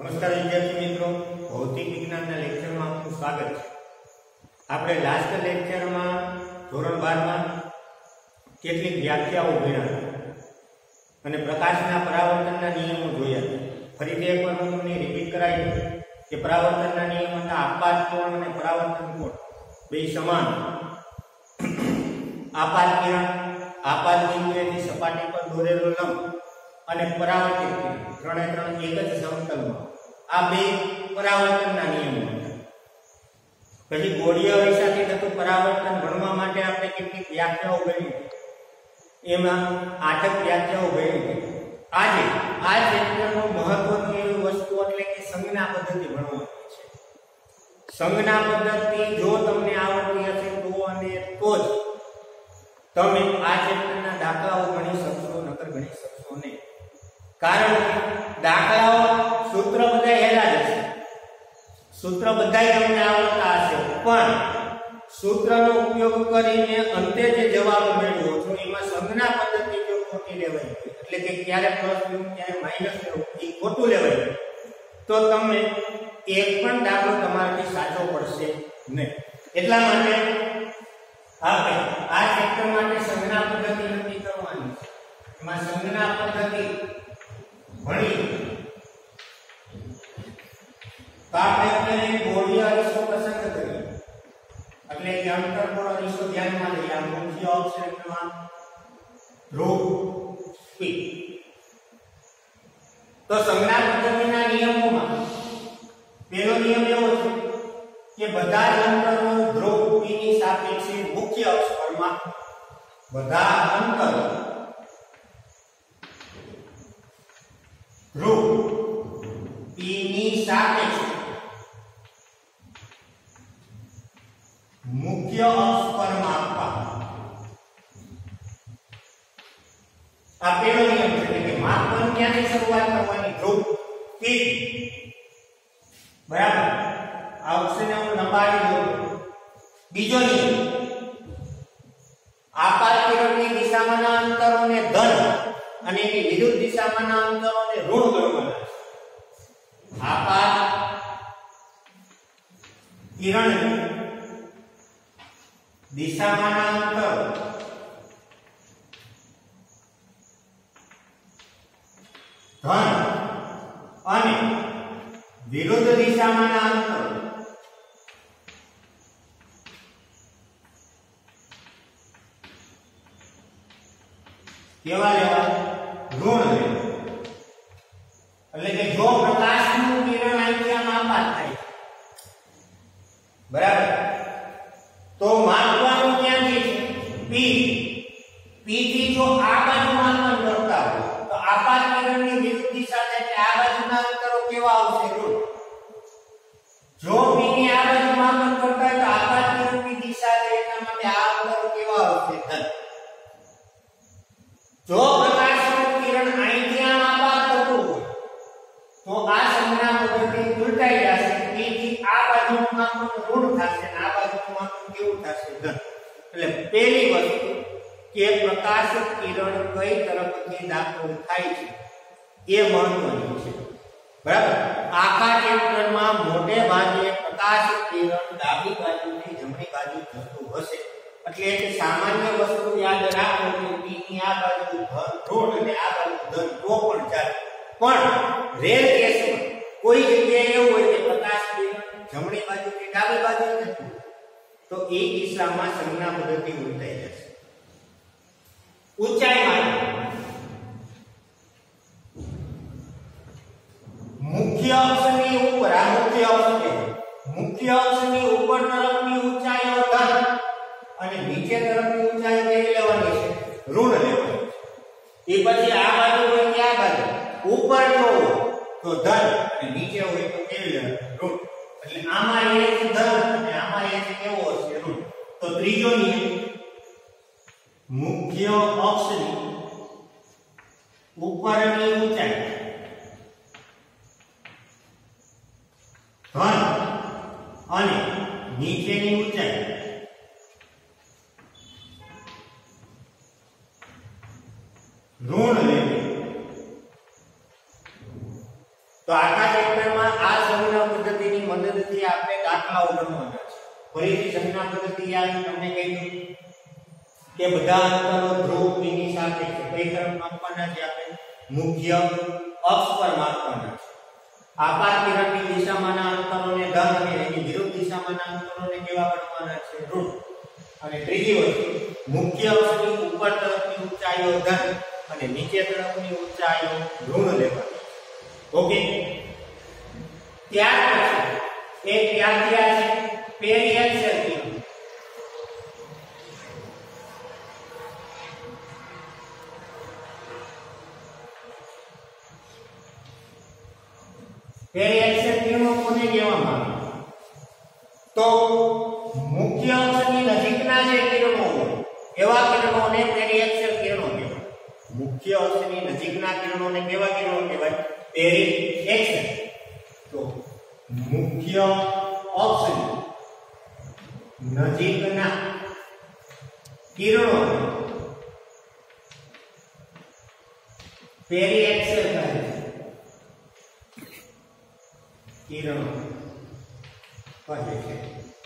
નમસ્કાર વિદ્યાર્થી મિત્રો, ભૌતિક વિજ્ઞાનના લેક્ચરમાં આપનું સ્વાગત છે। આપણે લાસ્ટ લેક્ચરમાં ધોરણ 12 માં કેટલીક વ્યાખ્યાઓ ભણ્યા અને પ્રકાશના પરાવર્તનના નિયમો જોયા। ફરીથી એકવાર હું તમને રિપીટ કરાવી દઉં કે પરાવર્તનના નિયમો હતા આપાત કોણ અને પરાવર્તન કોણ બે સમાન। આપાત કિરણ આપાત બિંદુએથી સપાટી પર દોરેલો લંબ અને પરાવર્તિત કિરણ ત્રણે ત્રણ એક જ સમતલમાં આ બે પરાવર્તનના નિયમો હતા। પછી ગોળીય અરીસાથી થતું પરાવર્તન ભણવા માટે આપણે કેટલીક વ્યાખ્યાઓ ભણી, એમાં 8 વ્યાખ્યાઓ ભણી। આજે આ ચેપ્ટરનો મહત્વની એવી વસ્તુ એટલે કે સંજ્ઞા પદ્ધતિ ભણવાની છે। સંજ્ઞા પદ્ધતિ જો તમને આવડતી હશે તો અને તો જ તમે આ ચેપ્ટરના દાખલાઓ ગણી શકશો, નકર ગણી શકશો નહીં। કારણ કે દાખલાઓ સૂત્ર બધા હેલા જ હશે, સૂત્ર બધાય તમને આવડતા હશે, પણ સૂત્રનો ઉપયોગ કરીને અંતે જે જવાબ મેળવો છો એમાં સંજ્ઞા પદ્ધતિ જો ખોટી લેવાય એટલે કે ક્યારે પ્લસ લેવું ક્યારે માઈનસ લેવું એ ખોટું લેવાય તો તમે એક પણ દાખલો તમારાથી સાચો પડશે નહીં। એટલા માટે આપણે આ ચેપ્ટર માટે સંજ્ઞા પદ્ધતિ નક્કી કરવાની છે। એમાં સંજ્ઞા પદ્ધતિ ભણી તો આપણે ગોળીય અરીસો પસંદ કરીએ એટલે કે અંતર્ગોળ અરીસો ધ્યાનમાં લઈએ। આ મુખ્ય અક્ષરમાં ધ્રુવ P। તો સંજ્ઞા પદ્ધતિના નિયમોમાં પહેલો નિયમ એવો છે કે બધા જ અંતરો ધ્રુવ P ની સાપેક્ષે મુખ્ય અક્ષ પરમાં બધા અંતરો ધ્રુવ P ની સાપેક્ષે મુખ્ય અક્ષ પર માપવા આ પહેલો નિયમ છે કે માપન ક્યાંથી શરૂઆત કરવાની ધ્રુવ P બરાબર। આ અક્ષને હું લંબાવી દઉં। બીજો નિયમ આપાત કિરણની દિશામાંના અંતરોને ધન અને એની વિરુદ્ધ દિશામાંના અંતરોને ઋણ ગણવાના છે। આપાત કિરણની દિશામાંના અંતરો ધન અને વિરુદ્ધ દિશામાંના અંતરો કેવા લેવા ઋણ લેવા। એટલે કે જો પ્રકાશનું કિરણ અહીંથી આમ આપાત થાય બરાબર તો માપવાનું ક્યાંથી છે P થી જો આ બાજુ માપન કરતા હોય તો આપાત કિરણની વિરુદ્ધ દિશા એટલે આ બાજુના અંતરો કેવા આવશે ઋણ। જો P ની આ બાજુ માપન કરતા હોય તો આપાત કિરણની દિશા એટલા માટે આ અંતરો કેવા આવશે ધન। જો પ્રકાશનું કિરણ અહીંથી આમ આપાત થતું હોય તો આ સંજ્ઞા પદ્ધતિ ઉલટાઈ જશે। P થી આ બાજુનું માપન ઋણ થશે અને આ બાજુનું માપન કેવું થશે ધન। એટલે પહેલી વસ્તુ કે પ્રકાશ કિરણ કઈ તરફથી દાખલ થાય છે એ મહત્વનું છે બરાબર। આખા ચેપ્ટરમાં મોટે ભાગે પ્રકાશ કિરણ ડાબી બાજુથી જમણી બાજુ જતું હશે એટલે કે સામાન્ય વસ્તુ યાદ રાખો કે P ની આ બાજુ ઋણ અને આ બાજુ ધન તો પણ ચાલે, પણ રેર કેસમાં કોઈ જગ્યાએ એવું હોય કે પ્રકાશ કિરણ જમણી બાજુથી ડાબી બાજુ જતું તો એ કિસ્સામાં સંજ્ઞા પદ્ધતિ ઉલટાઈ જશે। ઊંચાઈ માટે મુખ્ય અક્ષની ઉપર આ મુખ્ય અક્ષ છે, મુખ્ય અક્ષની ઉપર તરફની ઊંચાઈઓ ધન અને નીચે તરફની ઊંચાઈ કેવી લેવાની છે ઋણ લેવાની છે। એ પછી આ બાજુ હોય કે આ બાજુ ઉપર જો તો ધન અને નીચે હોય તો કેવી લેવાની ઋણ। એટલે આમાં એ ધન અને આમાં એ કેવો હશે ઋણ। તો ત્રીજો નિયમ મુખ્ય અક્ષની ઉપરની ઊંચાઈ ધન અને નીચેની ઊંચાઈ ઋણ લેવી। તો આખા ચેપ્ટર ટ્યુટોરિયલમાં આ સંજ્ઞા પદ્ધતિની મદદથી આપણે દાખલાઓ ગણવાના છે. ફરીથી સંજ્ઞા પદ્ધતિ યાદ તમને કહી દઉં કે બધા અંતરો ધ્રુવ p ની સાપેક્ષે કઈ તરફ માપવાના છે? આપણે મુખ્ય અક્ષ પર માપવાના છે. આપાત કિરણની દિશામાંના અંતરોને ધન અને એની વિરુદ્ધ દિશામાંના અંતરોને કેવા ગણવાના છે? ઋણ. અને ત્રીજી વસ્તુ, મુખ્ય અક્ષની ઉપર તરફની ઊંચાઈઓ ધન અને નીચે તરફની ઊંચાઈઓ ઋણ લેવાની. ઓકે, ત્યાર પછી એક યાદ કર્યા છે પેરીએક્સિયલ કિરણ. પેરીએક્સિયલ કિરણો કોને કહેવામાં આવે? તો મુખ્ય અક્ષની નજીકના જે કિરણો હોય એવા કિરણોને પેરીએક્સિયલ કિરણો કહેવાય. મુખ્ય અક્ષની નજીકના કિરણોને કેવા કિરણો કહેવાય? પેરીએક્સિયલ. તો મુખ્ય અક્ષની નજીકના કિરણો પેરીએક્સિયલ કહે છે. કિરણો કહે છે.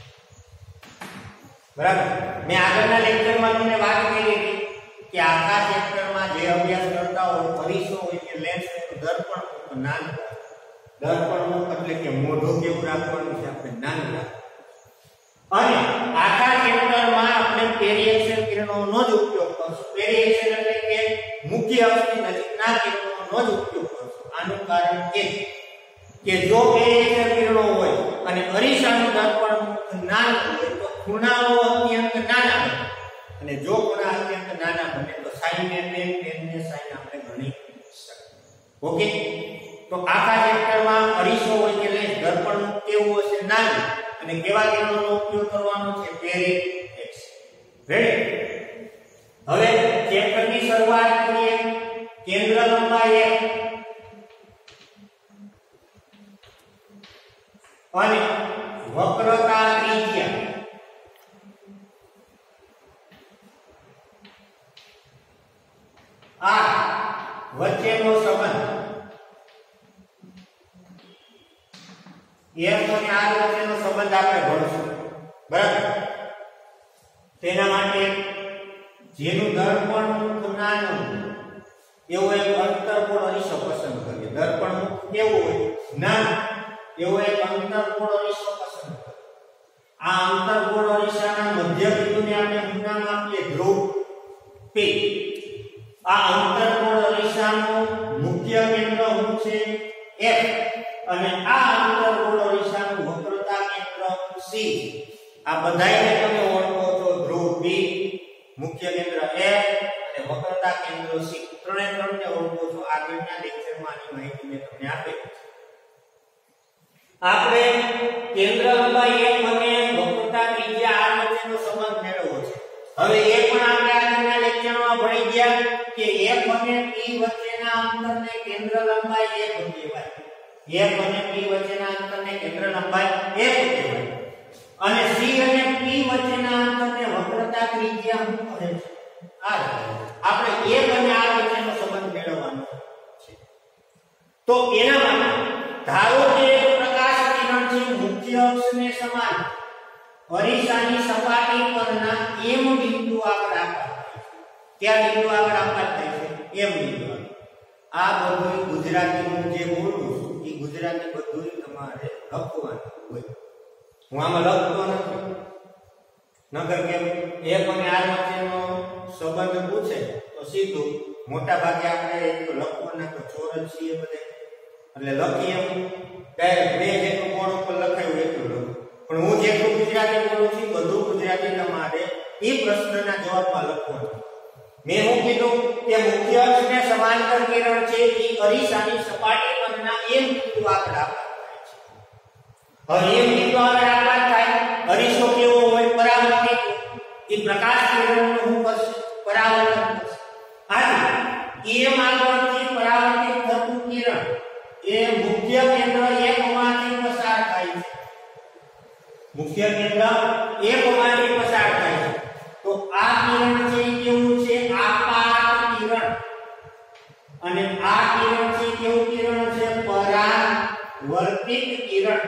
બરાબર. મેં આગળના લેક્ચરમાં તમને વાત કરી હતી કે આખા ચેપ્ટરમાં જે અભ્યાસ કરતા હોય, અરીસો હોય કે લેન્સ હોય, દર્પણ નાનું. દર્પણનું એટલે કે મોઢું કેવું રાખવાનું છે? આપણે નાનું રાખવાનું. અને આખા ચેપ્ટરમાં આપણે પેરીએક્સિયલ કિરણોનો જ ઉપયોગ કરશું. પેરીએક્સિયલ એટલે કે મુખ્ય અક્ષની નજીકના કિરણોનો જ ઉપયોગ કરશું. આનું કારણ એ કે જો પેરીએક્સિયલ કિરણો હોય અને અરીસાનું દર્પણ નાનું હોય તો ખૂણાઓ અત્યંત નાના બને. અને જો ખૂણા અત્યંત નાના બને તો sin ને tan ને sin આપણે ગણી શકીએ. ઓકે, તો આખા ચેપ્ટરમાં અરીસો હોય કે લેન્સ દર્પણ કેવું હશે? નાનું. અને કેવા કિરણોનો ઉપયોગ કરવાનો છે? પેરીએક્સિયલ. રેડી? હવે ચેપ્ટરની શરૂઆત કરીએ. કેન્દ્ર લંબાઈ 1 અને વક્રતા ત્રિજ્યા આ વચ્ચેનો સંબંધ f અને r વચ્ચેનો સંબંધ આપણે ભણીશું. બરાબર. તેના માટે જેનું દર્પણ મુખ નાનું એવો એક અંતર્કોણ અરીસો પસંદ કરીએ. દર્પણ મુખ કેવું હોય? નાનું. એવો એક અંતર્કોણ અરીસો પસંદ કરીએ. આ અંતર્કોણ અરીસાના મધ્ય બિંદુને આપણે શું નામ આપીએ? ધ્રુવ p. આ અંતર્કોણ અરીસાનું મુખ્ય કેન્દ્ર શું છે? F. અને આ અંતર્કોણ અરીસાનું વક્રતા કેન્દ્ર C. આ બધાયને તમે ઓળખો છો. ધ્રુવ P, મુખ્ય કેન્દ્ર F અને વક્રતા કેન્દ્ર C. ત્રણે ત્રણને ઓળખો છો. આગળના લેક્ચરમાં આની માહિતી મેં તમને આપી છે. આપણે કેન્દ્ર લંબાઈ 1 અને વક્રતા ત્રિજ્યા r વચ્ચેનો સંબંધ મેળવવો છે. હવે એ પણ આપણે આગળના લેક્ચરમાં ભણી ગયા કે f અને p વચ્ચેના અંતરને કેન્દ્ર લંબાઈ 1 કહેવાય. f અને p વચ્ચેના અંતરને કેન્દ્ર લંબાઈ 1 કહેવાય. અને c અને p વચ્ચેના અંતરને વક્રતા ત્રિજ્યા શું કહે છે? r. આપણે 1 અને r વચ્ચેનો સંબંધ મેળવવાનો છે. તો એના માટે ધારો કે પ્રકાશ કિરણ છે મુખ્ય અક્ષને સમાન અરીસાની સપાટી પરના m બિંદુ આગળ આપવા થાય છે. ક્યાં બિંદુ આગળ આપવા થાય છે? m બિંદુ. આ બધું ગુજરાતીનું જે બોલું છું એ ગુજરાતી બધું તમારે લખવાનું હોય. હું આમાં લખતો નથી. નગર કેમ f અને r વચ્ચેનો સંબંધ પૂછે તો સીધું મોટા ભાગે આપણે લખવાના તો ચોરસ છે બધે એટલે લખી એમ ડાયરેક્ટ બે જેટલું બોર્ડ ઉપર લખાયું એટલું લખું. પણ હું જેટલું ગુજરાતી બોલું છું બધું ગુજરાતી તમારે એ પ્રશ્નના જવાબમાં લખવાનું. મેં હું કીધું કે મુખ્ય અક્ષને સમાંતર કિરણ છે એ અરીસાની સપાટી પરના m બિંદુ આગળ આપવા થાય છે. હવે m બિંદુ આગળ આપવા થાય અરીસો કેવો હોય? પરાવર્તિત. એ પ્રકાશ કિરણનું શું કરશે? પરાવર્તન કરશે. આથી m આગળથી પરાવર્તિત થતું કિરણ એ મુખ્ય કેન્દ્ર 1 માંથી પસાર થાય છે. મુખ્ય કેન્દ્ર 1 માંથી પસાર થાય છે. તો આ કિરણ છે કેવું છે? આપાત કિરણ. અને આ કિરણ છે કેવું કિરણ છે? પરાવર્તિત પતિત કિરણ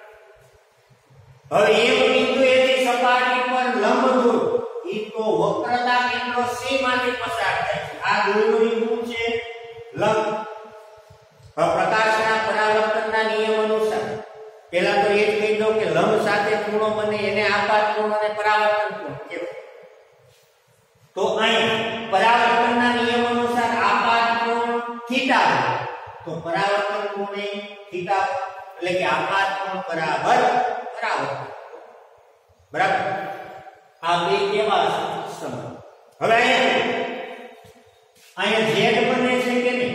હવે એક બિંદુએથી સપાટી પર લંબ દોરો ઈ તો વક્રતા કેન્દ્ર C માંથી પસાર થાય છે આ દોરડું શું છે લંબ પ્રકાશના પરાવર્તનના નિયમ અનુસાર પહેલા તો એ જ કહી દઉં કે લંબ સાથે ખૂણો બને એને આપાત ખૂણો અને પરાવર્તન ખૂણો કહેવાય તો અહીં પરાવર્તનના નિયમ અનુસાર આપાત કોણ થીટા તો પરાવર્તન કોણ એ થીટા એટલે કે આપાત કોણ બરાબર પરાવર્તન બરાબર આ બે કેવા સમ હવે અહીંયા z બને છે કે નહીં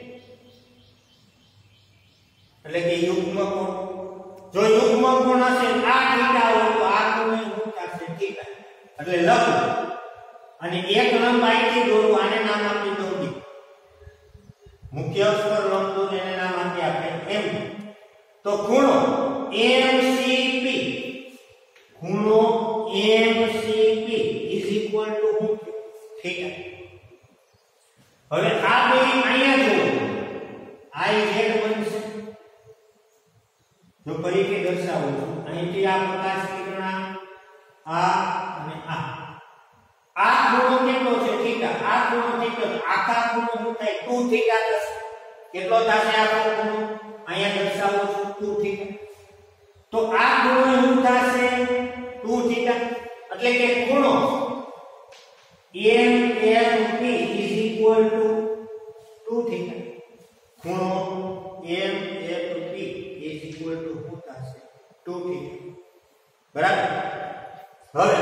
એટલે કે યુગ્મ કોણ જો યુગ્મ કોણ હશે આ થીટા હોય તો આ કોણ શું થશે થીટા એટલે લંબ અને એક લંબ અહીંથી દોરો આને નામ આપી દો ડી મુખ્ય અક્ષ પર લંબ દોરો એને નામ આપી આપણે m તો ખૂણો MCP ખૂણો MCP થીટા હવે આ બે અહીંયા જો IZ બનશે જો ફરીથી દર્શાવું છું અહીંથી આ પ્રકાશ કિરણ આ અને આ ખૂણો કેટલો છે થીટા આ ખૂણો કેટલો આખા ખૂણો શું થાય 2 થીટા થશે કેટલો થશે આખો ખૂણો અહીંયા દર્શાવું છું 2 થીટા તો આ ખૂણો શું થશે 2 થીટા એટલે કે ખૂણો MFP = 2 થીટા ખૂણો MFP = શું થશે 2 થીટા બરાબર હવે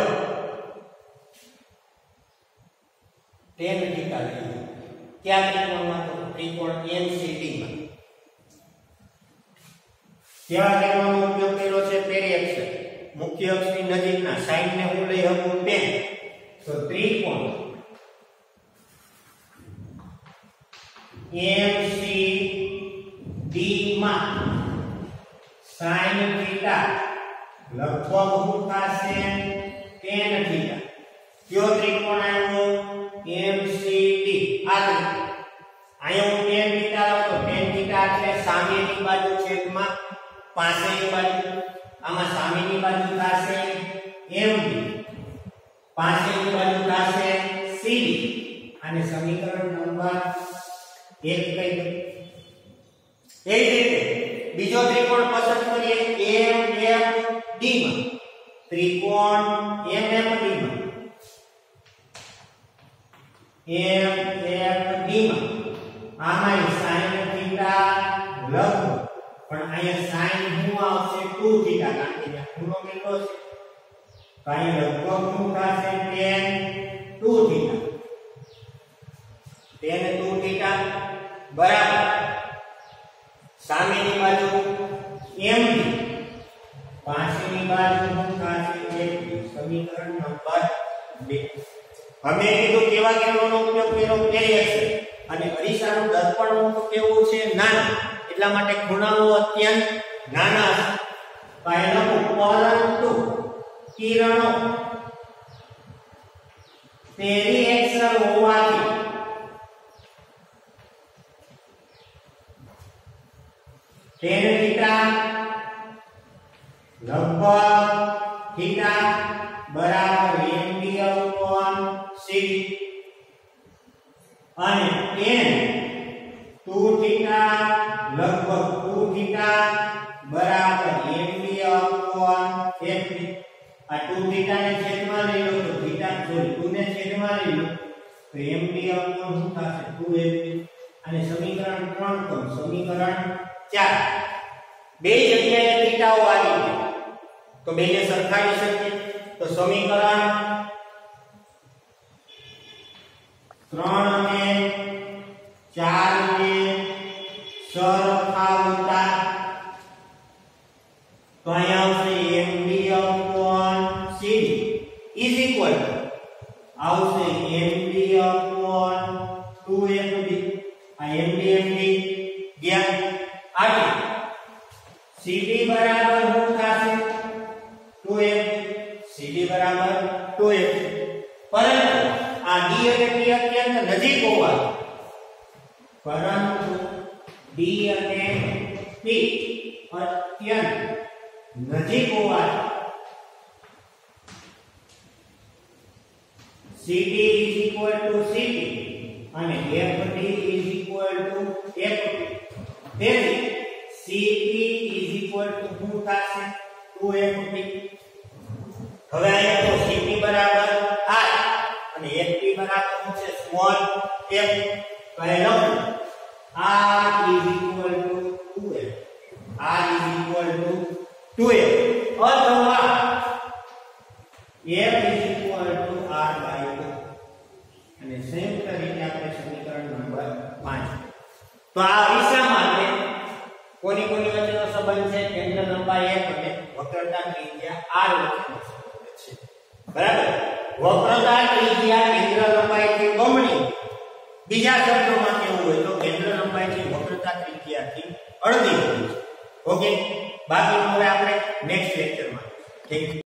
tan થીટા લઈએ ક્યાં ત્રિકોણમાં તો ત્રિકોણ NCT માં કેવા ત્રિકોણનો ઉપયોગ કર્યો છે પેરીએક્સ મુખ્ય અક્ષની નજીકના સાઈન ને હું લઈ શકું tan તો ત્રિકોણ MCD માં sin થીટા લગભગ શું થશે tan થીટા કયો ત્રિકોણ આવ્યો MCD આ અહીંયા હું tan થીટા લાવતો tan થીટા એટલે સામેની બાજુ છેદમાં પાસેની બાજુ આમાં સામેની બાજુ થશે MD પાસેની બાજુ થશે CD અને સમીકરણ નંબર 1 કઈ દો એ રીતે બીજો ત્રિકોણ પસંદ કરીએ MFD માં ત્રિકોણ MFD માં આમાં sin થીટા લંબ પણ અહીંયા sin શું આવશે 2 થીટા કારણ કે ખૂણો કેટલો છે તો અહીંયા લગભગ શું થશે tan 2 થીટા tan 2 થીટા બરાબર સામેની બાજુ MD પાછળની બાજુ શું થશે સમીકરણ નંબર 2 અમે કીધું કેવા કેન્દ્રોનો ઉપયોગ કર્યો પેરીએક્સ અને અરીસાનું દર્પણ કેવું છે નાનું એટલા માટે ખૂણાઓ અત્યંત નાના છે પરંતુ કિરણો પેરીએક્સલ હોવાથી tan થીટા લગભગ થીટા બરાબર MD/CD અને tan 2 થીટા લગભગ 2 થીટા બરાબર MD/FD આ 2 થીટા ને છેદમાં લઈ લો તો થીટા સોરી 2 ને છેદમાં લઈ લો તો MD/શું થશે 2FD અને સમીકરણ 3 તો સમીકરણ 4 બે જગ્યાએ થીટાઓ આવી ગયા તો બેને સરખાવી શકીએ તો સમીકરણ 3 અને 4 ને સરખાવતા તો અહીંયા આવશે MD/CD આવશે MD/2FD આ MD ગયા આટલું CD બરાબર શું થશે 2FD CD બરાબર 2FD પરંતુ આ D અને P અત્યંત નજીક હોવાથી પરંતુ D અને P અત્યંત નજીક હોવાથી CD = CD અને FD = FD. તેથી CP શું થશે 2FD. હવે અહીંયા તો CP બરાબર R અને FD બરાબર શું છે સ્મોલ f. પહેલો R = 2f. R = 2f અથવા f R/2 અને સંયુક્ત રીતે આપણે સમીકરણ નંબર 5. તો આ દિશા માટે કોની વચ્ચેનો સંબંધ છે કેન્દ્ર લંબાઈ f અને વક્રતા ત્રિજ્યા r વચ્ચેનો સંબંધ છે. બરાબર. વક્રતા ત્રિજ્યા કેન્દ્ર લંબાઈથી બમણી. બીજા શબ્દોમાં કેવું હોય તો કેન્દ્ર લંબાઈથી વક્રતા ત્રિજ્યાથી અડધી હોય છે. ઓકે. બાકી હવે આપણે નેક્સ્ટ લેક્ચરમાં. ઠીક.